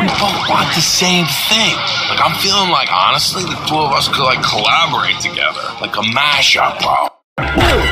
we both want the same thing. Like, I'm feeling like, honestly, the two of us could, like, collaborate together. Like a mashup, bro.